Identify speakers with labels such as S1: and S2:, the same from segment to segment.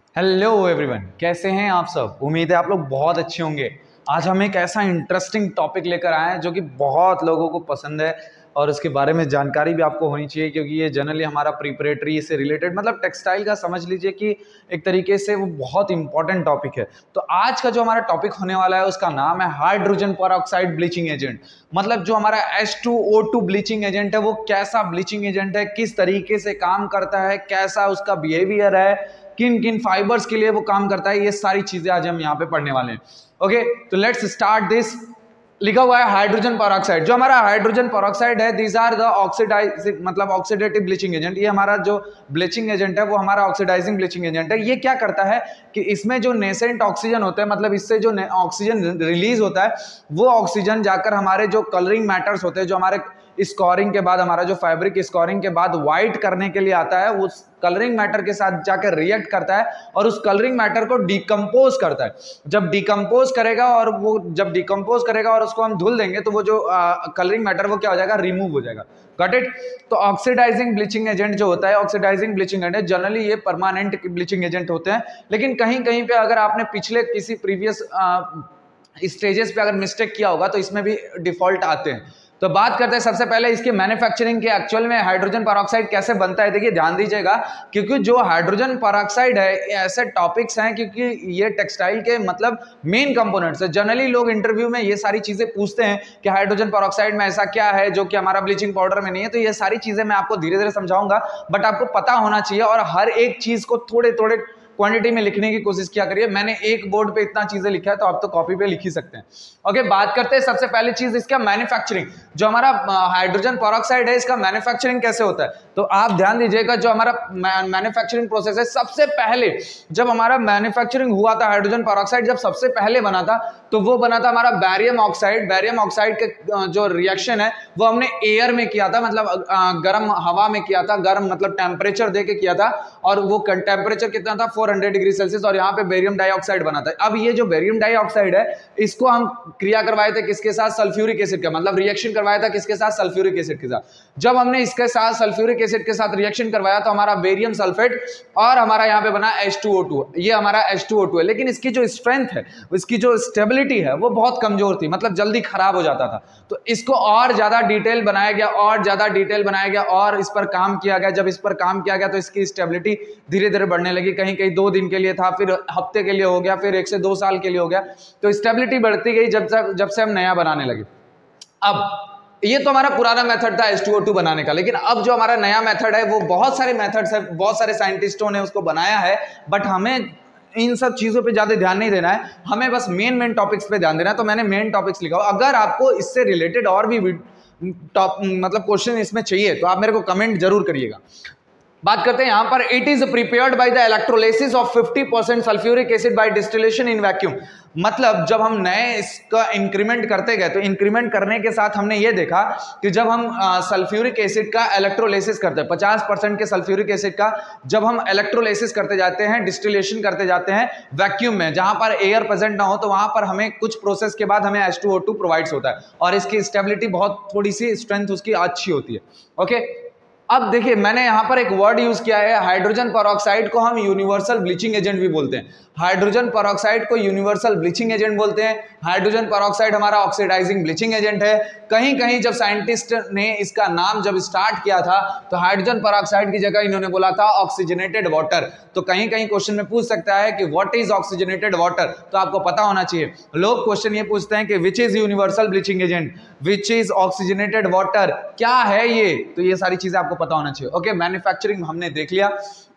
S1: Hello everyone, कैसे हैं आप सब। उम्मीद है आप लोग बहुत अच्छे होंगे। आज हम एक ऐसा इंटरेस्टिंग टॉपिक लेकर आए हैं जो कि बहुत लोगों को पसंद है और उसके बारे में जानकारी भी आपको होनी चाहिए, क्योंकि ये जनरली हमारा प्रिपरेटरी से रिलेटेड मतलब टेक्सटाइल का समझ लीजिए कि एक तरीके से वो बहुत इंपॉर्टेंट टॉपिक है। तो आज का जो हमारा टॉपिक होने वाला है उसका नाम है हाइड्रोजन पेरोक्साइड ब्लीचिंग एजेंट। मतलब जो हमारा H2O2 ब्लीचिंग एजेंट है वो कैसा ब्लीचिंग एजेंट है, किस तरीके से काम करता है, कैसा उसका बिहेवियर है, किन किन फाइबर्स के लिए वो काम करता है, ये सारी चीजें आज हम यहाँ पे पढ़ने वाले हैं। ओके, तो लेट्स स्टार्ट दिस। लिखा हुआ है हाइड्रोजन पेरोक्साइड। जो हमारा हाइड्रोजन पेरोक्साइड है, दीज आर द ऑक्सीडाइजिंग मतलब ऑक्सीडेटिव ब्लीचिंग एजेंट। ये हमारा जो ब्लीचिंग एजेंट है वो हमारा ऑक्सीडाइजिंग ब्लीचिंग एजेंट है। ये क्या करता है कि इसमें जो नेसेंट ऑक्सीजन होता है, मतलब इससे जो ऑक्सीजन रिलीज होता है वो ऑक्सीजन जाकर हमारे जो कलरिंग मैटर्स होते हैं, जो हमारे स्कोरिंग के बाद हमारा जो फैब्रिक स्कोरिंग के बाद व्हाइट करने के लिए आता है, उस कलरिंग मैटर के साथ जाकर रिएक्ट करता है और उस कलरिंग मैटर को डिकम्पोज करता है। जब डिकम्पोज करेगा और उसको हम धुल देंगे तो वो जो कलरिंग मैटर वो क्या हो जाएगा, रिमूव हो जाएगा। Got it. तो ऑक्सीडाइजिंग ब्लीचिंग एजेंट जो होता है, ऑक्सीडाइजिंग ब्लीचिंग एजेंट जनरली ये परमानेंट ब्लीचिंग एजेंट होते हैं, लेकिन कहीं कहीं पे अगर आपने पिछले किसी प्रीवियस स्टेजेस पे अगर मिस्टेक किया होगा तो इसमें भी डिफॉल्ट आते हैं। तो बात करते हैं सबसे पहले इसके मैन्युफैक्चरिंग के, एक्चुअल में हाइड्रोजन पेरोक्साइड कैसे बनता है। देखिए ध्यान दीजिएगा, क्योंकि जो हाइड्रोजन पेरोक्साइड है ऐसे टॉपिक्स हैं क्योंकि ये टेक्सटाइल के मतलब मेन कंपोनेंट्स है। जनरली लोग इंटरव्यू में ये सारी चीजें पूछते हैं कि हाइड्रोजन पेरोक्साइड में ऐसा क्या है जो कि हमारा ब्लीचिंग पाउडर में नहीं है। तो ये सारी चीजें मैं आपको धीरे धीरे समझाऊंगा, बट आपको पता होना चाहिए और हर एक चीज को थोड़े थोड़े क्वांटिटी में लिखने की कोशिश किया करिए। मैंने एक बोर्ड पे इतना चीजें लिखा है तो आप तो कॉपी पे लिख ही सकते हैं। ओके, बात करते हैं सबसे पहली चीज इसका मैन्युफैक्चरिंग। जो हमारा हाइड्रोजन पेरोक्साइड है इसका मैन्युफैक्चरिंग कैसे होता है, तो आप ध्यान दीजिएगा। जो हमारा मैन्युफैक्चरिंग प्रोसेस है, सबसे पहले जब हमारा मैन्युफैक्चरिंग हुआ था हाइड्रोजन पेरोक्साइड जब सबसे पहले बना था तो वो बना था हमारा बैरियम ऑक्साइड। बैरियम ऑक्साइड के जो रिएक्शन है वो हमने एयर में किया था, मतलब गर्म हवा में किया था, गर्म मतलब टेम्परेचर दे के किया था और वो टेम्परेचर कितना था 400 डिग्री सेल्सियस, और यहाँ पे बेरियम डाइऑक्साइड बना था। अब ये जो बेरियम डाइऑक्साइड है इसको हम क्रिया करवाए थे किसके साथ, सल्फ्यूरिक एसिड का, मतलब रिएक्शन करवाया था किसके साथ, सल्फ्यूरिक एसिड के साथ। जब हमने इसके साथ सल्फ्यूरिक एसिड के साथ रिएक्शन करवाया तो हमारा बेरियम सल्फेट और हमारा यहाँ पे बना H2O2। ये हमारा H2O2 है, लेकिन इसकी जो स्ट्रेंथ है, इसकी जो स्टेबिलिटी है वो बहुत कमजोर थी, मतलब जल्दी खराब हो जाता था। तो इसको और ज्यादा डिटेल बनाया गया और इस पर काम किया गया। जब इस पर काम किया गया तो इसकी स्टेबिलिटी धीरे धीरे बढ़ने लगी। कहीं कहीं 2 दिन के लिए था, फिर हफ्ते के लिए हो गया, फिर 1 से 2 साल के लिए हो गया। तो स्टेबिलिटी बढ़ती गई जब से हम नया बनाने लगे। अब ये तो हमारा पुराना मेथड था H2O2 बनाने का, लेकिन अब जो हमारा नया मेथड है वो बहुत सारे मेथड्स है, बहुत सारे साइंटिस्टों ने उसको बनाया है, बट हमें इन सब चीजों पे ज्यादा ध्यान नहीं देना है, हमें बस मेन टॉपिक्स पे ध्यान देना है। तो मैंने मेन टॉपिक्स लिखा। अगर आपको इससे रिलेटेड और भी मतलब क्वेश्चन इसमें चाहिए तो आप मेरे को कमेंट जरूर करिएगा। बात करते हैं यहां पर, it is prepared by the electrolysis of 50% sulphuric acid by distillation in vacuum. मतलब जब हम नए इसका इंक्रीमेंट करते गए तो इंक्रीमेंट करने के साथ हमने ये देखा कि जब हम सल्फ्यूरिक एसिड का इलेक्ट्रोलिसिस करते हैं, 50% के सल्फ्यूरिक एसिड का जब हम इलेक्ट्रोलिसिस करते जाते हैं, डिस्टिलेशन करते जाते हैं वैक्यूम में, जहां पर एयर प्रेजेंट ना हो, तो वहां पर हमें कुछ प्रोसेस के बाद हमें H2O2 प्रोवाइड्स होता है और इसकी स्टेबिलिटी बहुत थोड़ी सी स्ट्रेंथ उसकी अच्छी होती है। ओके, अब देखिए मैंने यहां पर एक वर्ड यूज किया है, हाइड्रोजन पेरोक्साइड को हम यूनिवर्सल ब्लीचिंग एजेंट भी बोलते हैं। हाइड्रोजन पेरोक्साइड को यूनिवर्सल ब्लीचिंग एजेंट बोलते हैं। हाइड्रोजन पेरोक्साइड हमारा ऑक्सीडाइजिंग ब्लीचिंग एजेंट है। कहीं कहीं जब साइंटिस्ट ने इसका नाम जब स्टार्ट किया था तो हाइड्रोजन पेरोक्साइड की जगह इन्होंने बोला था ऑक्सीजनेटेड वाटर। तो कहीं कहीं क्वेश्चन में पूछ सकता है कि व्हाट इज ऑक्सीजनेटेड वाटर, तो आपको पता होना चाहिए। लोग क्वेश्चन ये पूछते हैं कि which is universal bleaching agent, which is oxygenated water, क्या है ये, तो ये सारी चीजें आपको पता होना चाहिए। ओके, मैन्युफैक्चरिंग हमने देख लिया।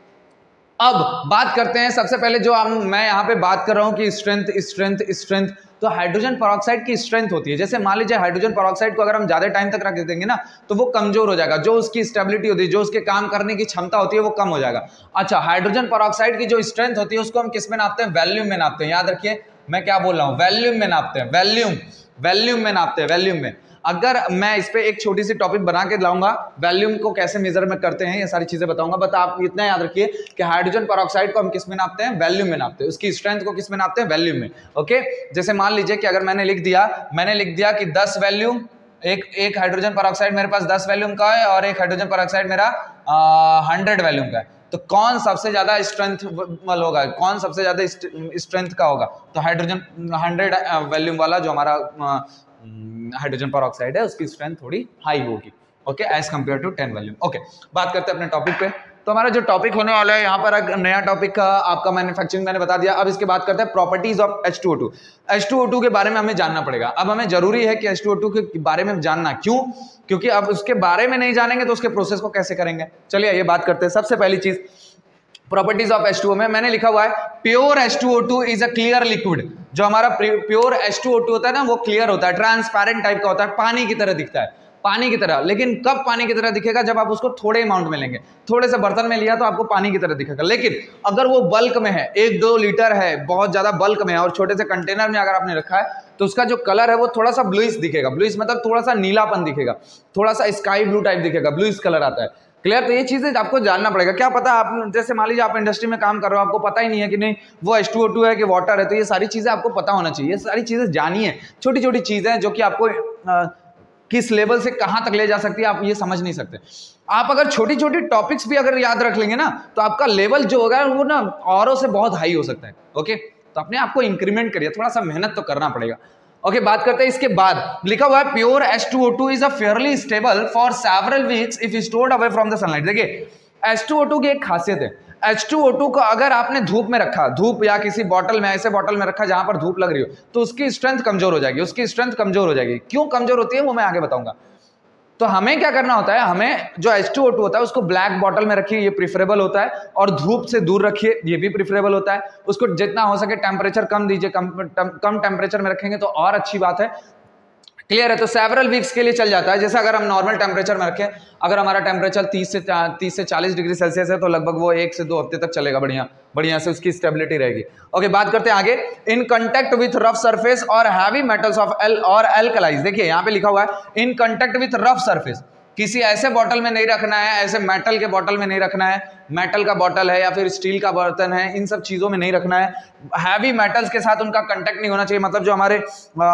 S1: अब बात करते हैं सबसे पहले जो मैं यहाँ पे बात कर रहा हूँ कि स्ट्रेंथ। तो हाइड्रोजन पेरोक्साइड की स्ट्रेंथ होती है, जैसे मान लीजिए हाइड्रोजन पेरोक्साइड को अगर हम ज्यादा टाइम तक रख देंगे ना तो वो कमजोर हो जाएगा, जो उसकी स्टेबिलिटी होती है, जो उसके काम करने की क्षमता होती है वो कम हो जाएगा। अच्छा, हाइड्रोजन पेरोक्साइड की जो स्ट्रेंथ होती है उसको हम किस में नापते हैं, वॉल्यूम में नापते हैं। याद रखिए मैं क्या बोल रहा हूँ, वॉल्यूम में नापते हैं, वॉल्यूम में नापते हैं, वॉल्यूम में। अगर मैं इस पे एक छोटी सी टॉपिक बना के लाऊंगा, वॉल्यूम को कैसे मेजर में करते हैं ये सारी चीजें बताऊंगा, बट आप इतना याद रखिए कि हाइड्रोजन पेरोक्साइड को हम किस में नापते हैं, वॉल्यूम में नापते हैं। उसकी स्ट्रेंथ को किस में नापते हैं, वॉल्यूम में। ओके, जैसे मान लीजिए कि अगर मैंने लिख दिया कि 10 वॉल्यूम, एक हाइड्रोजन पेरोक्साइड मेरे पास 10 वॉल्यूम का है और एक हाइड्रोजन पेरोक्साइड मेरा 100 वॉल्यूम का है। तो कौन सबसे ज्यादा स्ट्रेंथ वाला होगा, कौन सबसे ज्यादा स्ट्रेंथ का होगा? तो हाइड्रोजन 100 वॉल्यूम वाला जो हमारा हाइड्रोजन पर ऑक्साइड है उसकी स्ट्रेंथ थोड़ी हाई होगी, okay, as compare to 10 volume. Okay, बात करते हैं अपने टॉपिक पे। तो हमारा जो टॉपिक होने वाला है यहाँ पर एक नया टॉपिक का आपका मैन्युफैक्चरिंग मैंने बता दिया। अब इसके बात करते हैं प्रॉपर्टीज ऑफ H2O2। H2O2 के बारे में हमें जानना पड़ेगा। अब हमें जरूरी है कि H2O2 के बारे में जानना, क्यों? क्योंकि अब उसके बारे में नहीं जानेंगे तो उसके प्रोसेस को कैसे करेंगे। चलिए ये बात करते हैं। सबसे पहली चीज प्रॉपर्टीज ऑफ H2O में मैंने लिखा हुआ है pure H2O2 is a clear liquid. जो हमारा प्योर H2O2 होता है ना वो क्लियर होता है, ट्रांसपेरेंट टाइप का होता है, पानी की तरह दिखता है, पानी की तरह। लेकिन कब पानी की तरह दिखेगा? जब आप उसको थोड़े अमाउंट में लेंगे, थोड़े से बर्तन में लिया तो आपको पानी की तरह दिखेगा। लेकिन अगर वो बल्क में है, 1-2 लीटर है, बहुत ज्यादा बल्क में है और छोटे से कंटेनर में अगर आपने रखा है तो उसका जो कलर है वो थोड़ा सा ब्लूइश दिखेगा। ब्लूइश मतलब थोड़ा सा नीलापन दिखेगा, थोड़ा सा स्काई ब्लू टाइप दिखेगा, ब्लूइश कलर आता है। क्लियर? तो ये चीजें आपको जानना पड़ेगा। क्या पता आप जैसे मान लीजिए आप इंडस्ट्री में काम कर रहे हो, आपको पता ही नहीं है कि नहीं वो H2O2 है कि वाटर है, तो ये सारी चीजें आपको पता होना चाहिए। ये सारी चीजें जानिए, छोटी छोटी चीजें जो कि आपको किस लेवल से कहां तक ले जा सकती है आप ये समझ नहीं सकते। आप अगर छोटी छोटी टॉपिक्स भी अगर याद रख लेंगे ना तो आपका लेवल जो होगा वो ना औरों से बहुत हाई हो सकता है। ओके, तो अपने आप को इंक्रीमेंट करिए, थोड़ा सा मेहनत तो करना पड़ेगा। ओके, बात करते हैं इसके बाद। लिखा हुआ है pure H2O2 is a fairly stable for several weeks if stored away from the sunlight. देखिए H2O2 की एक खासियत है, H2O2 को अगर आपने धूप में रखा, धूप या किसी बॉटल में, ऐसे बॉटल में रखा जहां पर धूप लग रही हो, तो उसकी स्ट्रेंथ कमजोर हो जाएगी, उसकी स्ट्रेंथ कमजोर हो जाएगी। क्यों कमजोर होती है वो मैं आगे बताऊंगा। तो हमें क्या करना होता है, हमें जो H2O2 होता है उसको ब्लैक बॉटल में रखिए, ये प्रिफरेबल होता है, और धूप से दूर रखिए, ये भी प्रिफरेबल होता है। उसको जितना हो सके टेम्परेचर कम दीजिए, कम टेम्परेचर में रखेंगे तो और अच्छी बात है। क्लियर है? तो सेवरल वीक्स के लिए चल जाता है। जैसे अगर हम नॉर्मल टेम्परेचर में रखें, अगर हमारा टेम्परेचर 30 से 40 डिग्री सेल्सियस है तो लगभग वो 1 से 2 हफ्ते तक चलेगा, बढ़िया से उसकी स्टेबिलिटी रहेगी। ओके, बात करते हैं आगे। In contact with rough surface और हैवी मेटल्स ऑफ और एल्कलाइज। देखिए यहाँ पे लिखा हुआ है in contact with rough surface. किसी ऐसे बॉटल में नहीं रखना है, ऐसे मेटल के बॉटल में नहीं रखना है, मेटल का बॉटल है या फिर स्टील का बर्तन है, इन सब चीजों में नहीं रखना है। हैवी मेटल्स के साथ उनका कंटेक्ट नहीं होना चाहिए, मतलब जो हमारे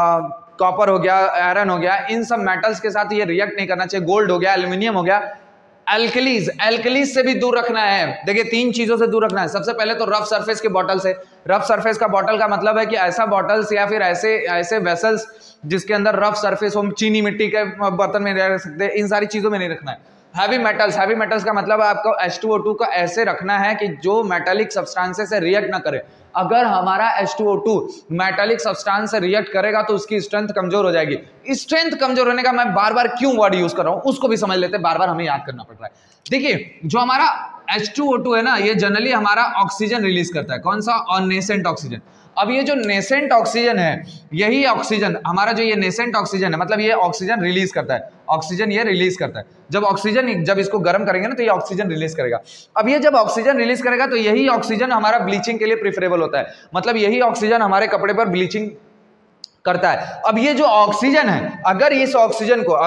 S1: कॉपर हो गया, आयरन हो गया, इन सब मेटल्स के साथ ये रिएक्ट नहीं करना चाहिए। गोल्ड हो गया, एल्यूमिनियम हो गया। एल्कलीज से भी दूर रखना है। देखिए 3 चीजों से दूर रखना है। सबसे पहले तो रफ सरफेस के बॉटल से। रफ सरफेस का बॉटल का मतलब है कि ऐसा बॉटल्स या फिर ऐसे वेसल्स जिसके अंदर रफ सरफेस हो, चीनी मिट्टी के बर्तन में रख सकते हैं, इन सारी चीजों में नहीं रखना है। हैवी मेटल्स का मतलब है आपको H2O2 को ऐसे रखना है कि जो मेटालिक सब्सटेंसेस से रिएक्ट ना करे। अगर हमारा H2O2 मेटालिक सब्सटेंस से रिएक्ट करेगा तो उसकी स्ट्रेंथ कमजोर हो जाएगी। स्ट्रेंथ कमजोर होने का मैं बार बार क्यों वर्ड यूज कर रहा हूं उसको भी समझ लेते हैं, बार बार हमें याद करना पड़ रहा है। देखिए जो हमारा H2O2 है ना, ये जनरली हमारा ऑक्सीजन रिलीज करता है। कौन सा? और नेसेंट ऑक्सीजन। अब ये जो नेसेंट ऑक्सीजन है, यही ऑक्सीजन हमारा जो ये नेसेंट ऑक्सीजन है, मतलब ये ऑक्सीजन रिलीज करता है, ऑक्सीजन ये रिलीज करता है। जब इसको गर्म करेंगे ना तो ये ऑक्सीजन रिलीज करेगा। अब ये जब ऑक्सीजन रिलीज करेगा तो यही ऑक्सीजन हमारा ब्लीचिंग के लिए प्रेफरेबल होता है, मतलब यही ऑक्सीजन हमारे कपड़े पर ब्लीचिंग करता है। अब ये जो ऑक्सीजन है, अगर इस ऑक्सीजन को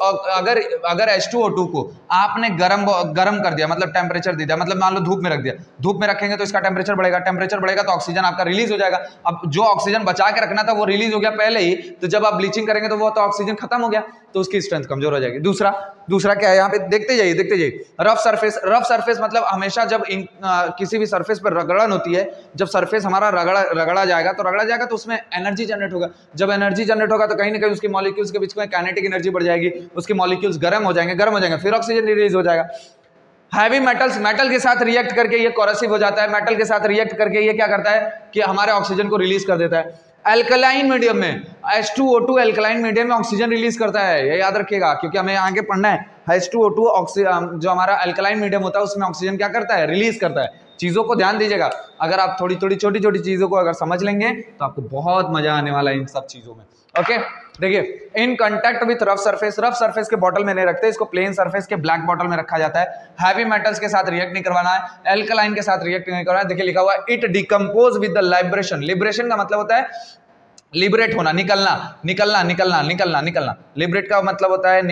S1: अगर H2O2 को आपने गरम कर दिया, मतलब टेम्परेचर दे दिया, मतलब मान लो धूप में रख दिया, धूप में रखेंगे तो इसका टेम्परेचर बढ़ेगा तो ऑक्सीजन आपका रिलीज हो जाएगा। अब जो ऑक्सीजन बचा के रखना था वो रिलीज हो गया पहले ही, तो जब आप ब्लीचिंग करेंगे तो वो तो ऑक्सीजन खत्म हो गया, तो उसकी स्ट्रेंथ कमजोर हो जाएगी। दूसरा क्या है यहाँ पे, देखते जाइए। रफ सरफेस मतलब हमेशा जब किसी भी सरफेस पर रगड़न होती है, जब सरफेस हमारा रगड़ा जाएगा तो उसमें एनर्जी जनरेट होगा। जब एनर्जी जनरेट होगा तो कहीं ना कहीं उसके मॉलिक्यूल्स के बीच में काइनेटिक एनर्जी बढ़ जाएगी, उसके मॉलिक्यूल्स गर्म हो जाएंगे, फिर ऑक्सीजन रिलीज हो जाएगा। हैवी मेटल के साथ रिएक्ट करके ये कोरोसिव हो जाता है, मेटल के साथ रिएक्ट करके ये क्या करता है कि हमारे ऑक्सीजन को रिलीज कर देता है। अल्कलाइन मीडियम में H2O2 अल्कलाइन मीडियम में ऑक्सीजन रिलीज करता है, ये याद रखिएगा क्योंकि हमें आगे पढ़ना है। H2O2 जो हमारा अल्कलाइन मीडियम होता है उसमें ऑक्सीजन क्या करता है? रिलीज करता है। चीजों को ध्यान दीजिएगा, अगर आप थोड़ी छोटी चीजों को अगर समझ लेंगे तो आपको बहुत मजा आने वाला है इन सब चीजों में। ओके, देखिए in contact with rough surface के बॉटल में नहीं रखते, इसको प्लेन सरफेस के ब्लैक बॉटल में रखा जाता है। हैवी मेटल्स के साथ रिएक्ट नहीं करवाना है, एल्कलाइन के साथ रिएक्ट नहीं करवाना है। देखिए लिखा हुआ है it decompose with the liberation. Liberation का मतलब होता है लिबरेट होना, निकलना। लिबरेट का मतलब होता है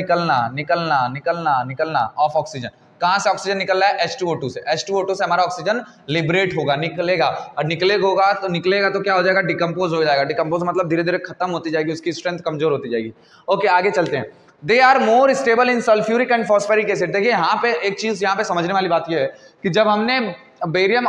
S1: निकलना ऑफ ऑक्सीजन। कहां से ऑक्सीजन निकल रहा है? H2O2 से। H2O2 से हमारा ऑक्सीजन लिबरेट होगा, निकलेगा, और निकलेगा तो क्या हो जाएगा? डिकम्पोज हो जाएगा। डिकम्पोज मतलब धीरे धीरे खत्म होती जाएगी, उसकी स्ट्रेंथ कमजोर होती जाएगी। ओके, आगे चलते हैं। They are more stable in sulphuric and phosphoric acid. देखिए यहाँ पे एक चीज यहाँ पे समझने वाली बात यह है कि जब हमने बेरियम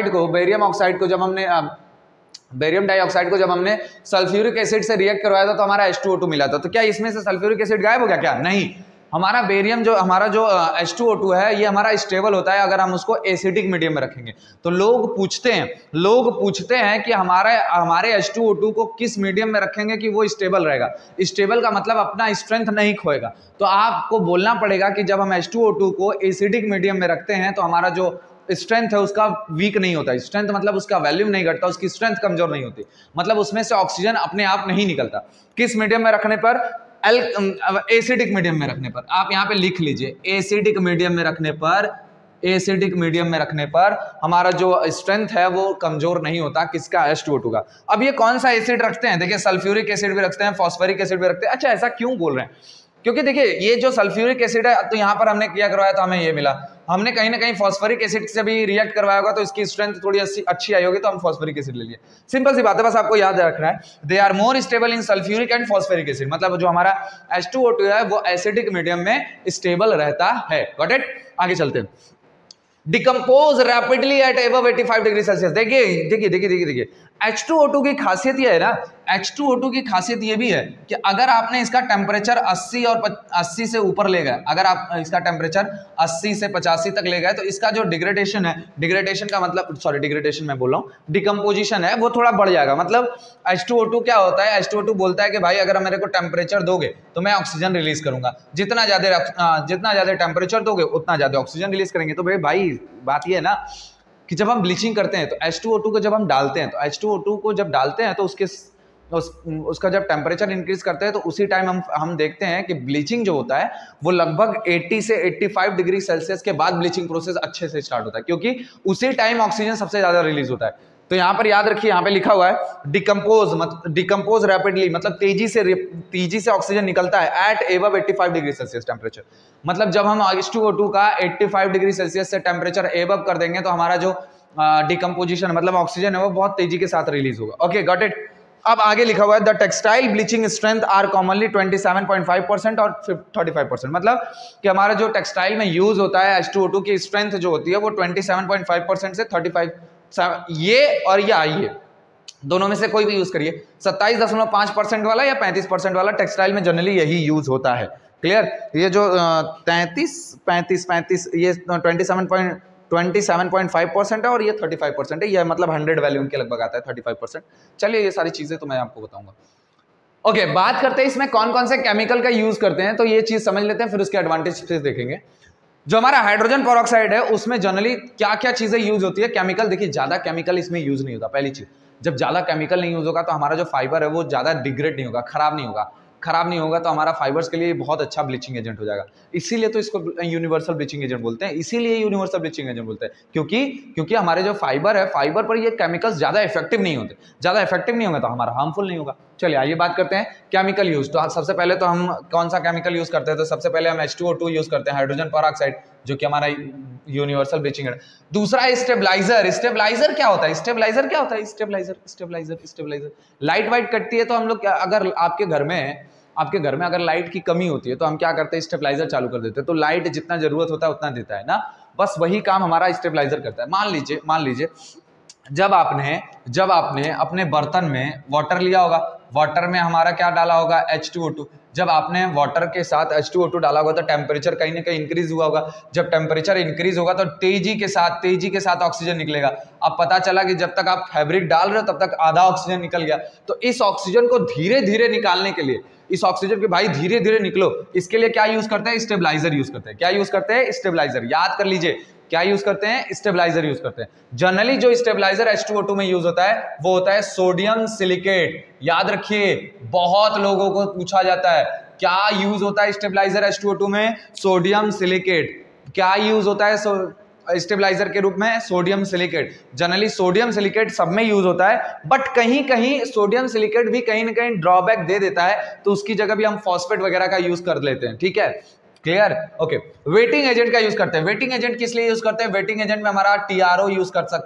S1: डाइऑक्साइड को जब हमने सल्फ्यूरिक एसिड से रिएक्ट करवाया था तो हमारा H2O2 मिला था। तो क्या इसमें से सल्फ्यूरिक एसिड गायब हो गया क्या? नहीं, हमारा हमारा जो H2O2 है ये हमारा स्टेबल होता है अगर हम उसको एसिडिक मीडियम में रखेंगे। तो लोग पूछते हैं कि हमारे H2O2 को किस मीडियम में रखेंगे कि वो स्टेबल रहेगा। स्टेबल का मतलब अपना स्ट्रेंथ नहीं खोएगा। तो आपको बोलना पड़ेगा कि जब हम H2O2 को एसिडिक मीडियम में रखते हैं तो हमारा जो स्ट्रेंथ है उसका वीक नहीं होता। स्ट्रेंथ मतलब उसका वैल्यूम नहीं घटता, उसकी स्ट्रेंथ कमजोर नहीं होती, मतलब उसमें से ऑक्सीजन अपने आप नहीं निकलता। किस मीडियम में रखने पर? एसिडिक मीडियम में रखने पर। आप यहाँ पे लिख लीजिए, एसिडिक मीडियम में रखने पर हमारा जो स्ट्रेंथ है वो कमजोर नहीं होता। किसका? H2O2 का। अब ये कौन सा एसिड रखते हैं? देखिए सल्फ्यूरिक एसिड भी रखते हैं, फॉस्फोरिक एसिड भी रखते हैं। अच्छा, ऐसा क्यों बोल रहे हैं? क्योंकि देखिए ये जो सल्फ्यूरिक एसिड है तो यहाँ पर हमने क्या करवाया तो हमें ये मिला। हमने कहीं ना कहीं फॉस्फोरिक एसिड से भी रिएक्ट करवाया होगा तो इसकी स्ट्रेंथ थोड़ी अच्छी आई होगी तो हम फॉस्फोरिक एसिड ले लिए। सिंपल सी बात है, बस आपको याद रखना है। They are more stable in sulphuric and phosphoric acid, मतलब जो हमारा H2O2 है वो एसिडिक मीडियम में स्टेबल रहता है। Got it? आगे चलते हैं। Decompose rapidly at above 85 degree Celsius. देखिए H2O2 की खासियत ये है ना, H2O2 की खासियत ये भी है कि अगर आपने इसका टेम्परेचर 80 से ऊपर ले गए, अगर आप इसका टेम्परेचर 80 से 85 तक ले गए तो इसका जो डिग्रेडेशन है, डिग्रेडेशन का मतलब डिग्रेडेशन मैं बोल रहा हूँ, डिकम्पोजिशन है वो थोड़ा बढ़ जाएगा। मतलब H2O2 क्या होता है? H2O2 बोलता है कि भाई अगर मेरे को टेम्परेचर दोगे तो मैं ऑक्सीजन रिलीज करूंगा, जितना ज्यादा टेम्परेचर दोगे उतना ज्यादा ऑक्सीजन रिलीज करेंगे। तो भाई बात ये है ना कि जब हम ब्लीचिंग करते हैं तो H2O2 को जब हम डालते हैं तो H2O2 को जब डालते हैं तो उसका जब टेम्परेचर इंक्रीज करते हैं तो उसी टाइम हम देखते हैं कि ब्लीचिंग जो होता है वो लगभग 80 से 85 डिग्री सेल्सियस के बाद ब्लीचिंग प्रोसेस अच्छे से स्टार्ट होता है, क्योंकि उसी टाइम ऑक्सीजन सबसे ज्यादा रिलीज होता है। तो यहाँ पर याद रखिए, यहाँ पे लिखा हुआ है डिकम्पोज रैपिडली, मतलब तेजी से ऑक्सीजन निकलता है at above 85 degree Celsius temperature. मतलब जब हम H2O2 का 85 डिग्री सेल्सियस से टेम्परेचर एबव कर देंगे तो हमारा जो डिकम्पोजिशन मतलब ऑक्सीजन है वो बहुत तेजी के साथ रिलीज होगा। Okay, got it? अब आगे लिखा हुआ है the textile bleaching strength are commonly 27.5% और 35%। मतलब कि हमारा जो टेक्सटाइल में यूज होता है H2O2 की स्ट्रेंथ जो होती है वो 27.5% से 35, ये और ये दोनों में से कोई भी यूज करिए। 27.5% वाला या 35% वाला टेक्सटाइल में जनरली यही यूज होता है। क्लियर? ये जो 35 ये 27.5% है और ये 35% है। ये मतलब 100 वैल्यूम के लगभग आता है 35%। चलिए ये सारी चीजें तो मैं आपको बताऊंगा। ओके, बात करते हैं इसमें कौन कौन से केमिकल का यूज करते हैं, तो ये चीज समझ लेते हैं, फिर उसके एडवांटेज से देखेंगे। जो हमारा हाइड्रोजन पेरोक्साइड है उसमें जनरली क्या क्या चीजें यूज होती है? केमिकल। देखिए ज्यादा केमिकल इसमें यूज नहीं होता। पहली चीज, जब ज्यादा केमिकल नहीं यूज होगा तो हमारा जो फाइबर है वो ज्यादा डिग्रेड नहीं होगा, खराब नहीं होगा तो हमारा फाइबर्स के लिए बहुत अच्छा ब्लीचिंग एजेंट हो जाएगा। इसीलिए तो इसको यूनिवर्सल ब्लीचिंग एजेंट बोलते हैं। क्योंकि हमारे जो फाइबर है, फाइबर पर ये केमिकल्स ज्यादा इफेक्टिव नहीं होंगे तो हमारा हार्मफुल नहीं होगा। चलिए आइए बात करते हैं केमिकल यूज। तो सबसे पहले तो हम कौन सा केमिकल यूज करते हैं? तो सबसे पहले हम H2O2 यूज करते हैं, हाइड्रोजन पेरोक्साइड, जो कि हमारा यूनिवर्सल ब्लीचिंग एजेंट। दूसरा है स्टेबलाइजर। स्टेबलाइजर क्या होता है? स्टेबलाइजर लाइट वाइट कटती है तो हम लोग अगर आपके घर में अगर लाइट की कमी होती है तो हम क्या करते हैं? स्टेबलाइजर चालू कर देते हैं, तो लाइट जितना जरूरत होता है उतना देता है ना। बस वही काम हमारा स्टेबलाइजर करता है। मान लीजिए जब आपने अपने बर्तन में वाटर लिया होगा, वाटर में हमारा क्या डाला होगा? H2O2। जब आपने वाटर के साथ H2O2 डाला होगा तो टेम्परेचर कहीं ना कहीं इंक्रीज हुआ होगा। जब टेम्परेचर इंक्रीज होगा तो तेजी के साथ ऑक्सीजन निकलेगा। अब पता चला कि जब तक आप फैब्रिक डाल रहे हो तब तक आधा ऑक्सीजन निकल गया। तो इस ऑक्सीजन को धीरे धीरे निकालने के लिए, इस ऑक्सीजन के भाई धीरे धीरे निकलो, इसके लिए क्या यूज करते हैं? स्टेबलाइजर यूज करते हैं। क्या यूज करते हैं? स्टेबलाइजर। याद कर लीजिए, क्या यूज करते हैं? स्टेबलाइजर यूज करते हैं। जनरली जो स्टेबलाइजर H2O2 में यूज होता है वो होता है सोडियम सिलिकेट। याद रखिए, बहुत लोगों को पूछा जाता है क्या यूज होता है स्टेबलाइजर H2O2 में? Sodium silicate. क्या यूज होता है स्टेबलाइजर के रूप में? Sodium silicate. Generally sodium silicate सब में यूज होता है, बट कहीं कहीं सोडियम सिलिकेट भी कहीं ना कहीं ड्रॉबैक दे देता है, तो उसकी जगह भी हम फॉस्फेट वगैरह का यूज कर लेते हैं। ठीक है, क्लियर? ओके, वेटिंग एजेंट का यूज करते हैं। वेटिंग एजेंट किस लिए यूज करते हैं? वेटिंग एजेंट में हमारा TRO यूज कर सकते हैं।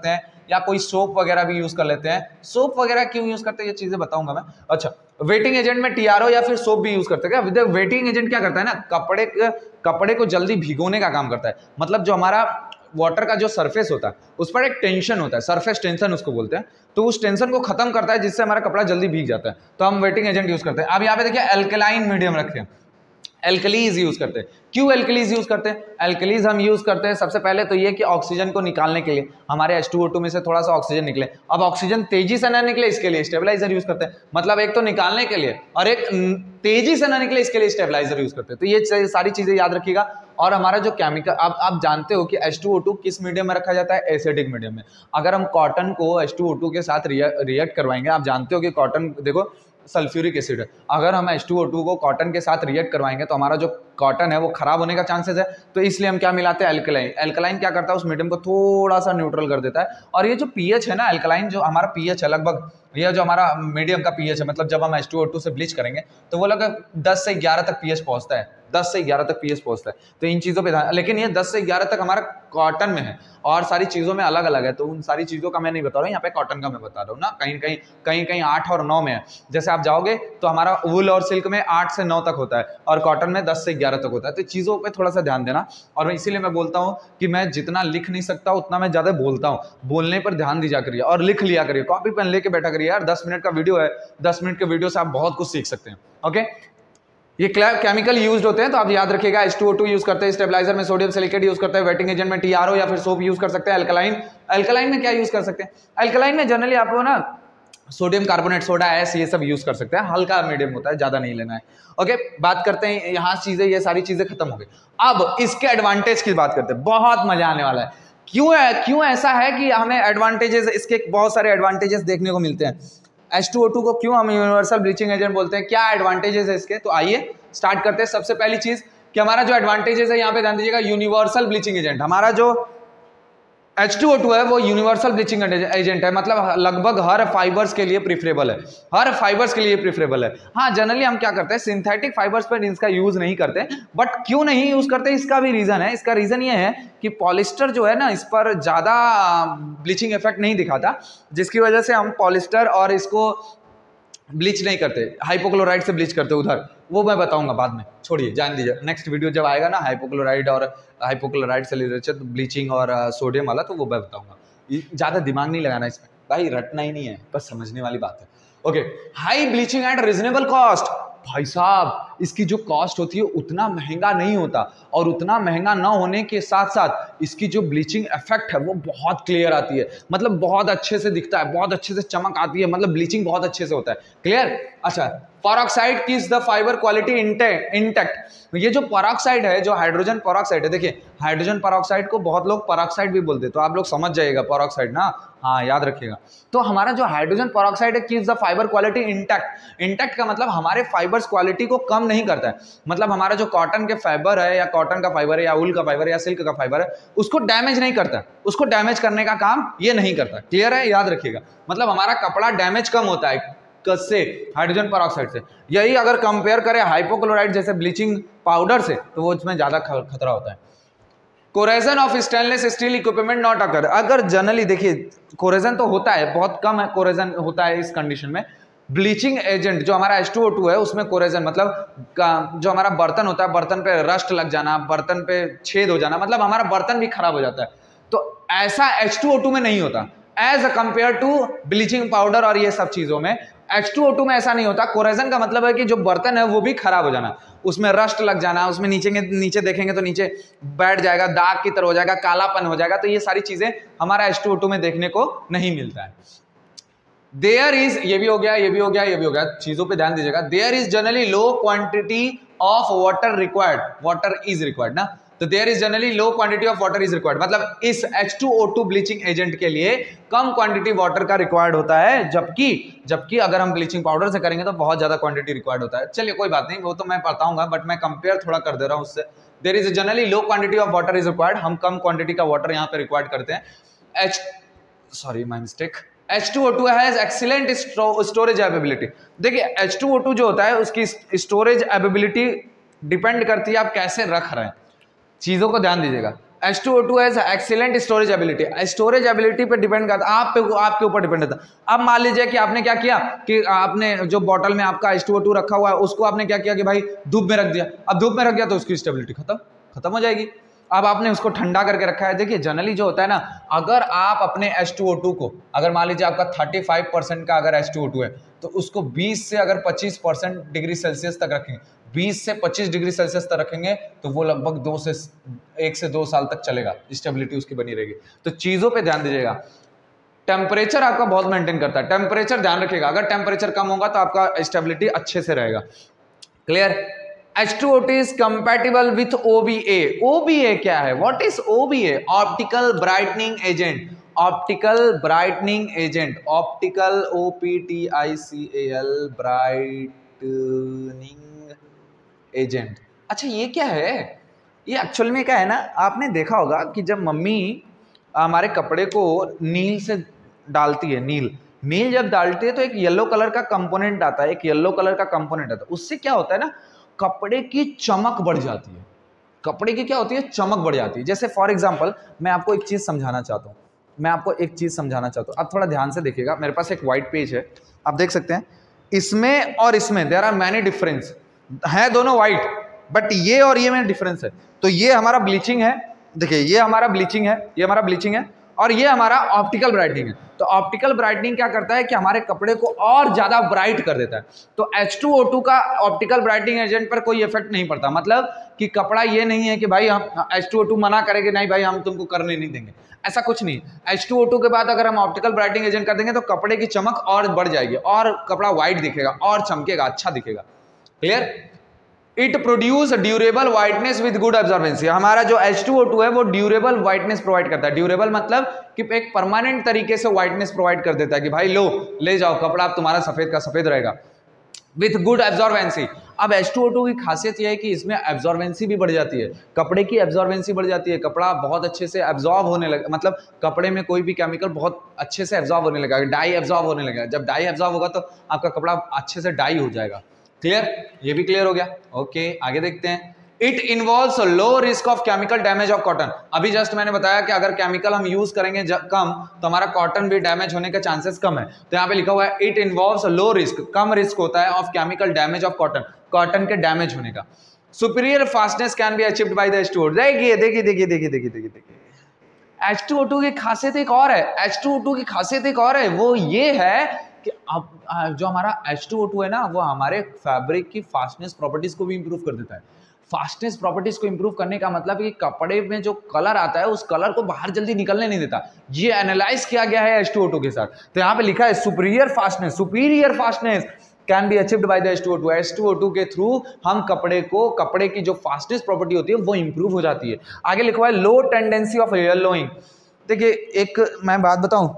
S1: या कोई सोप वगैरह भी यूज कर लेते हैं। सोप वगैरह क्यों यूज करते हैं ये चीजें बताऊंगा मैं। अच्छा, वेटिंग एजेंट में टीआरओ या फिर सोप भी यूज करते हैं क्या? वेटिंग एजेंट क्या करता है ना, कपड़े को जल्दी भिगोने का काम करता है। मतलब जो हमारा वाटर का जो सरफेस होता है उस पर एक टेंशन होता है, सरफेस टेंशन उसको बोलते हैं, तो उस टेंशन को खत्म करता है जिससे हमारा कपड़ा जल्दी भीग जाता है, तो हम वेटिंग एजेंट यूज करते हैं। अब यहाँ पे देखिए एल्कलाइन मीडियम रखे हैं, एल्कलीज यूज करते हैं। क्यों एल्कलीज यूज करते हैं? एल्कलीज हम यूज करते हैं सबसे पहले तो ये कि ऑक्सीजन को निकालने के लिए, हमारे H2O2 में से थोड़ा सा ऑक्सीजन निकले। अब ऑक्सीजन तेजी से ना निकले इसके लिए स्टेबलाइजर यूज करते हैं। मतलब एक तो निकालने के लिए और एक तेजी से ना निकले इसके लिए स्टेबलाइजर यूज करते हैं। तो ये सारी चीजें याद रखिएगा। और हमारा जो केमिकल, अब आप जानते हो कि H2O2 किस मीडियम में रखा जाता है? एसिडिक मीडियम में। अगर हम कॉटन को H2O2 के साथ रिएक्ट करवाएंगे, आप जानते हो कि कॉटन देखो सल्फ्यूरिक एसिड है, अगर हम H2O2 को कॉटन के साथ रिएक्ट करवाएंगे तो हमारा जो कॉटन है वो खराब होने का चांसेस है। तो इसलिए हम क्या मिलाते हैं? एल्कलाइन। एल्कलाइन क्या करता है? उस मीडियम को थोड़ा सा न्यूट्रल कर देता है। और ये जो पीएच है ना, एल्कलाइन जो हमारा पीएच है लगभग, ये जो हमारा मीडियम का पीएच है, मतलब जब हम H2O2 से ब्लीच करेंगे तो वो लगभग 10 से 11 तक पीएच पहुंचता है, 10 से 11 तक पीएच पहुंचता है। तो इन चीज़ों पे ध्यान, लेकिन ये 10 से 11 तक हमारा कॉटन में है और सारी चीज़ों में अलग अलग है, तो उन सारी चीज़ों का मैं नहीं बता रहा हूँ, यहाँ पे कॉटन का मैं बता रहा हूँ ना। कहीं 8 और 9 में है। जैसे आप जाओगे तो हमारा वूल और सिल्क में 8 से 9 तक होता है और कॉटन में 10 से 11 तक होता है। तो चीज़ों पे थोड़ा सा ध्यान देना। और इसीलिए मैं बोलता हूँ कि मैं जितना लिख नहीं सकता उतना मैं ज़्यादा बोलता हूँ। बोलने पर ध्यान दिया करिए और लिख लिया करिए, कॉपी पेन लेके बैठा करिए यार। 10 मिनट का वीडियो है, 10 मिनट के वीडियो से आप बहुत कुछ सीख सकते हैं। ओके, ये केमिकल यूज्ड होते हैं तो आप याद रखिएगा। H2O2 यूज करते हैं, स्टेबलाइजर में सोडियम सिलिकेट यूज करते हैं, वेटिंग एजेंट में टीआरओ या फिर सोप यूज कर सकते हैं। अल्कलाइन में क्या यूज कर सकते हैं? अल्कलाइन में जनरली आपको ना सोडियम कार्बोनेट, सोडा एस, ये सब यूज कर सकते हैं। हल्का मीडियम होता है, ज्यादा नहीं लेना है। ओके, बात करते हैं यहाँ चीजें, ये सारी चीजें खत्म हो गई। अब इसके एडवांटेज की बात करते हैं, बहुत मजा आने वाला है। क्यों ऐसा है कि हमें एडवांटेजेस, इसके बहुत सारे एडवांटेजेस देखने को मिलते हैं। H2O2 को क्यों हम यूनिवर्सल ब्लीचिंग एजेंट बोलते हैं, क्या एडवांटेजेस है इसके? तो आइए स्टार्ट करते हैं। सबसे पहली चीज कि हमारा जो एडवांटेजेस है, यहाँ पे ध्यान दीजिएगा, यूनिवर्सल ब्लीचिंग एजेंट। हमारा जो H2O2 है वो यूनिवर्सल ब्लीचिंग एजेंट है, मतलब लगभग हर फाइबर्स के लिए प्रीफरेबल है, हर फाइबर्स के लिए प्रीफरेबल है। हाँ, जनरली हम क्या करते हैं, सिंथेटिक फाइबर्स पर इसका यूज नहीं करते। बट क्यों नहीं यूज करते, इसका भी रीजन है। इसका रीजन ये है कि पॉलिस्टर जो है ना, इस पर ज्यादा ब्लीचिंग इफेक्ट नहीं दिखाता, जिसकी वजह से हम पॉलिस्टर और इसको ब्लीच नहीं करते, हाइपोक्लोराइड से ब्लीच करते उधर, वो मैं बताऊंगा बाद में, छोड़िए, जान दीजिए। नेक्स्ट वीडियो जब आएगा ना हाइपोक्लोराइड से रिलेटेड ब्लीचिंग और सोडियम वाला, तो वो मैं बताऊंगा। ज़्यादा दिमाग नहीं लगाना इसमें भाई, रटना ही नहीं है, बस समझने वाली बात है। Okay, high bleaching at reasonable cost. भाई साहब, इसकी जो कॉस्ट होती है उतना महंगा नहीं होता, और उतना महंगा ना होने के साथ साथ इसकी जो ब्लीचिंग इफेक्ट है वो बहुत क्लियर आती है, मतलब बहुत अच्छे से दिखता है, बहुत अच्छे से चमक आती है, मतलब ब्लीचिंग बहुत अच्छे से होता है। क्लियर? अच्छा, peroxide keeps the fibre quality intact. ये जो पेरोक्साइड है, जो हाइड्रोजन पेरोक्साइड है, देखिए हाइड्रोजन पेरोक्साइड को बहुत लोग पेरोक्साइड भी बोलते हैं, तो आप लोग समझ जाइएगा पेरोक्साइड ना, हाँ याद रखिएगा। तो हमारा जो हाइड्रोजन पेरोक्साइड है keeps the fibre quality intact. Intact का मतलब हमारे फाइबर्स क्वालिटी को कम नहीं करता है, मतलब हमारा जो कॉटन के फाइबर है, या कॉटन का फाइबर है, या वूल का फाइबर है, या सिल्क का फाइबर है, उसको डैमेज नहीं करता, उसको डैमेज करने का काम ये नहीं करता। क्लियर है? याद रखिएगा, मतलब हमारा कपड़ा डैमेज कम होता है किससे? हाइड्रोजन पेरोक्साइड से। यही अगर कंपेयर करें हाइपोक्लोराइड जैसे ब्लीचिंग पाउडर से, तो वो इसमें ज्यादा खतरा होता है। Corrosion of stainless steel equipment not occur. अगर जनरली देखिए, कोरेजन तो होता है, बहुत कम है कोरेजन होता है इस कंडीशन में। ब्लीचिंग एजेंट जो हमारा H2O2 है उसमें कोरेजन, मतलब जो हमारा बर्तन होता है, बर्तन पे रस्ट लग जाना, बर्तन पे छेद हो जाना, मतलब हमारा बर्तन भी खराब हो जाता है। तो ऐसा H2O2 में नहीं होता, as compare to bleaching powder और ये सब चीजों में। H2O2 में ऐसा नहीं होता। कोरेजन का मतलब है कि जो बर्तन है वो भी खराब हो जाना, उसमें रस्ट लग जाना, उसमें नीचे देखेंगे तो नीचे बैठ जाएगा, दाग की तरह हो जाएगा, कालापन हो जाएगा। तो ये सारी चीजें हमारा H2O2 में देखने को नहीं मिलता है। देयर इज, ये भी हो गया, ये भी हो गया, ये भी हो गया, चीजों पे ध्यान दीजिएगा। There is generally low quantity of water required, water is required ना, तो there is generally low quantity of water is required, मतलब इस H2O2 ब्लीचिंग एजेंट के लिए कम क्वांटिटी वाटर का रिक्वायर्ड होता है, जबकि अगर हम ब्लीचिंग पाउडर से करेंगे तो बहुत ज्यादा क्वांटिटी रिक्वायर्ड होता है। चलिए कोई बात नहीं, वो तो मैं बताऊंगा, बट मैं कंपेयर थोड़ा कर दे रहा हूं उससे। There is generally low quantity of water is required, हम कम क्वांटिटी का वाटर यहाँ पे रिक्वायर्ड करते हैं। My mistake. H2O2 has excellent storage ability. देखिए H2O2 जो होता है उसकी स्टोरेज एबिलिटी डिपेंड करती है आप कैसे रख रहे हैं, चीजों को ध्यान दीजिएगा। H2O2 has excellent storage ability. Storage ability पे डिपेंड करता है, आपके ऊपर डिपेंड करता है। अब मान लीजिए कि आपने क्या किया कि आपने जो बॉटल में आपका H2O2 रखा हुआ है उसको आपने क्या किया कि भाई धूप में रख दिया। अब धूप में रख दिया तो उसकी स्टेबिलिटी खत्म हो जाएगी। अब आपने उसको ठंडा करके रखा है। देखिए जनरली जो होता है ना, अगर आप अपने H2O2 को, अगर मान लीजिए आपका 35% का अगर H2O2 है तो उसको 20 से अगर 25% डिग्री सेल्सियस तक रखेंगे, 20 से 25 डिग्री सेल्सियस तक रखेंगे तो वो लगभग 1 से 2 साल तक चलेगा, स्टेबिलिटी उसकी बनी रहेगी। तो चीज़ों पे ध्यान दीजिएगा। टेम्परेचर आपका बहुत मेंटेन करता है, टेम्परेचर ध्यान रखिएगा। अगर टेम्परेचर कम होगा तो आपका स्टेबिलिटी अच्छे से रहेगा। Clear? H2O2 is compatible with OBA। OBA क्या है? What is OBA? Optical brightening agent। Optical brightening agent। Optical OPTICAL brightening agent। अच्छा ये क्या है? ये एक्चुअल में क्या है ना, आपने देखा होगा कि जब मम्मी हमारे कपड़े को नील से डालती है, नील जब डालती है तो एक येलो कलर का कंपोनेंट आता है, उससे क्या होता है ना, कपड़े की चमक बढ़ जाती है। कपड़े की क्या होती है? चमक बढ़ जाती है। जैसे फॉर एग्जांपल मैं आपको एक चीज समझाना चाहता हूं, आप थोड़ा ध्यान से देखिएगा। मेरे पास एक व्हाइट पेज है, आप देख सकते हैं, इसमें और इसमें देयर आर मैनी डिफरेंस है, दोनों व्हाइट, बट ये और ये में डिफरेंस है। तो ये हमारा ब्लीचिंग है, देखिए ये हमारा ब्लीचिंग है और ये हमारा ऑप्टिकल ब्राइटनिंग है। तो ऑप्टिकल ब्राइटनिंग क्या करता है कि हमारे कपड़े को और ज्यादा ब्राइट कर देता है। तो H2O2 का ऑप्टिकल ब्राइटनिंग एजेंट पर कोई इफेक्ट नहीं पड़ता। मतलब कि कपड़ा ये नहीं है कि भाई हम H2O2 मना करेंगे, नहीं भाई हम तुमको करने नहीं देंगे, ऐसा कुछ नहीं। H2O2 के बाद अगर हम ऑप्टिकल ब्राइटनिंग एजेंट कर देंगे तो कपड़े की चमक और बढ़ जाएगी और कपड़ा व्हाइट दिखेगा और चमकेगा, अच्छा दिखेगा। Clear? It produce durable whiteness with good absorbency. हमारा जो H2O2 है वो ड्यूरेबल व्हाइटनेस प्रोवाइड करता है। ड्यूरेबल मतलब कि एक परमानेंट तरीके से व्हाइटनेस प्रोवाइड कर देता है कि भाई लो ले जाओ कपड़ा, अब तुम्हारा सफेद का सफेद रहेगा विथ गुड एब्जॉर्बेंसी। अब H2O2 की खासियत यह है कि इसमें एब्जॉर्बेंसी भी बढ़ जाती है, कपड़े की एब्जॉर्बेंसी बढ़ जाती है, कपड़ा बहुत अच्छे से एब्जॉर्ब होने लगा, मतलब कपड़े में कोई भी केमिकल बहुत अच्छे से एब्जॉर्ब होने लगा, डाई एब्जॉर्ब होने लगा। जब डाई एब्जॉर्ब होगा तो आपका कपड़ा अच्छे से डाई हो जाएगा। क्लियर? ये भी क्लियर हो गया। ओके आगे देखते हैं। It involves low risk of chemical damage of cotton. अभी जस्ट मैंने बताया कि अगर केमिकल हम यूज करेंगे कम तो हमारा कॉटन भी डैमेज होने के चांसेस कम है। तो यहाँ पे लिखा हुआ है इट इन्वॉल्व्स लो रिस्क, कम रिस्क होता है of chemical damage of cotton, cotton के डैमेज होने का। Superior fastness can be achieved by the H2O। देखिए H2O2 की खासियत एक और है, H2O2 की खासियत एक और है, वो ये है कि अब जो हमारा H2O2 है ना वो हमारे फैब्रिक की फास्टनेस प्रॉपर्टीज को भी इंप्रूव कर देता है। फास्टनेस प्रॉपर्टीज को इंप्रूव करने का मतलब कि कपड़े में जो कलर आता है उस कलर को बाहर जल्दी निकलने नहीं देता। ये एनालाइज किया गया है H2O2 के साथ। तो यहाँ पे लिखा है superior fastness can be achieved by the H2O2। H2O2 के थ्रू हम कपड़े की जो फास्टनेस प्रॉपर्टी होती है वो इंप्रूव हो जाती है। आगे लिखा हुआ है लो टेंडेंसी ऑफ येलोइंग। देखिए एक मैं बात बताऊं,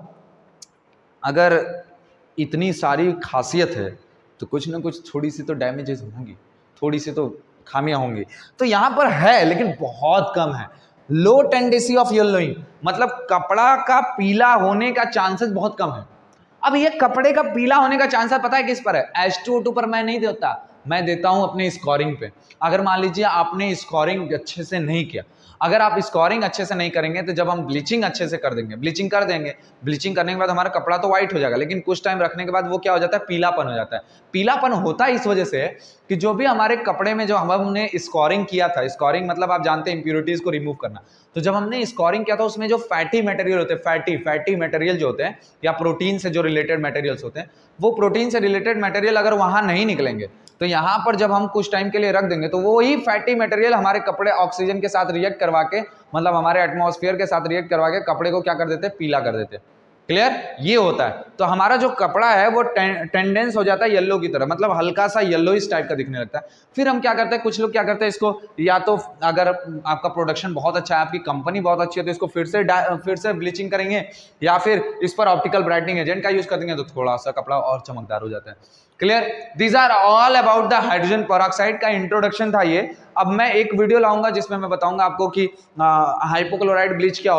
S1: अगर इतनी सारी खासियत है तो कुछ ना कुछ थोड़ी सी तो डैमेजेस होंगी, थोड़ी सी तो खामियां होंगी। तो यहां पर है लेकिन बहुत कम है। लो टेंडेंसी ऑफ येलोइंग मतलब कपड़ा का पीला होने का चांसेस बहुत कम है। अब ये कपड़े का पीला होने का चांसेस पता है किस पर है? H2O2 पर मैं नहीं देता, मैं देता हूं अपने स्कोरिंग पे। अगर मान लीजिए आपने स्कोरिंग अच्छे से नहीं किया, अगर आप स्कोरिंग अच्छे से नहीं करेंगे तो जब हम ब्लीचिंग अच्छे से कर देंगे, ब्लीचिंग करने के बाद हमारा कपड़ा तो व्हाइट हो जाएगा, लेकिन कुछ टाइम रखने के बाद वो क्या हो जाता है? पीलापन हो जाता है। पीलापन होता है इस वजह से कि जो भी हमारे कपड़े में जो हमने स्कोरिंग किया था, स्कोरिंग मतलब आप जानते हैं इंप्योरिटीज को रिमूव करना, तो जब हमने स्कोरिंग किया था उसमें जो फैटी मटेरियल होते हैं, फैटी मटेरियल जो होते हैं या प्रोटीन से जो रिलेटेड मटेरियल्स होते हैं, वो प्रोटीन से रिलेटेड मटेरियल अगर वहां नहीं निकलेंगे तो यहाँ पर जब हम कुछ टाइम के लिए रख देंगे तो वो ही फैटी मटेरियल हमारे कपड़े ऑक्सीजन के साथ रिएक्ट करवा के, मतलब हमारे एटमॉस्फेयर के साथ रिएक्ट करवा के कपड़े को क्या कर देते हैं? पीला कर देते हैं। क्लियर? ये होता है। तो हमारा जो कपड़ा है वो टेंडेंस हो जाता है येलो की तरह, मतलब हल्का सा येलोइश टाइप का दिखने लगता है। फिर हम क्या करते हैं, कुछ लोग क्या करते हैं, इसको या तो अगर आपका प्रोडक्शन बहुत अच्छा है, आपकी कंपनी बहुत अच्छी है, तो इसको फिर से ब्लीचिंग करेंगे या फिर इस पर ऑप्टिकल ब्राइटनिंग एजेंट का यूज कर देंगे तो थोड़ा सा कपड़ा और चमकदार हो जाता है। Clear? These are all about the hydrogen peroxide का इंट्रोडक्शन था ये। अब मैं एक वीडियो लाऊंगा जिसमें मैं बताऊंगा आपको कि हाइपोक्लोराइड ब्लीच क्या होता है,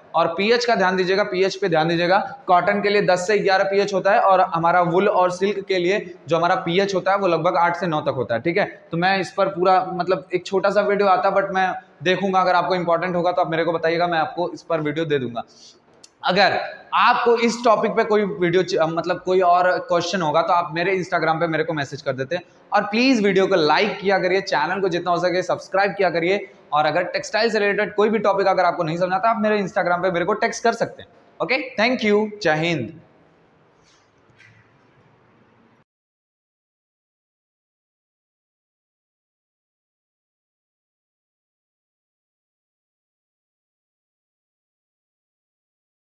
S1: और पीएच का ध्यान दीजिएगा, पीएच पे ध्यान दीजिएगा। कॉटन के लिए 10 से 11 पीएच होता है और हमारा वुल और सिल्क के लिए जो हमारा पीएच होता है वो लगभग 8 से 9 तक होता है, ठीक है। तो मैं इस पर पूरा मतलब एक छोटा सा वीडियो आता, बट मैं देखूंगा, अगर आपको इंपॉर्टेंट होगा तो आप मेरे को बताइएगा, मैं आपको इस पर वीडियो दे दूंगा। अगर आपको इस टॉपिक पे कोई वीडियो मतलब कोई और क्वेश्चन होगा तो आप मेरे इंस्टाग्राम पे मेरे को मैसेज कर देते हैं। और प्लीज वीडियो को लाइक किया करिए, चैनल को जितना हो सके सब्सक्राइब किया करिए। और अगर टेक्सटाइल से रिलेटेड कोई भी टॉपिक अगर आपको नहीं समझ आता, आप मेरे इंस्टाग्राम पे मेरे को टेक्स्ट कर सकते हैं। ओके, थैंक यू, जय हिंद।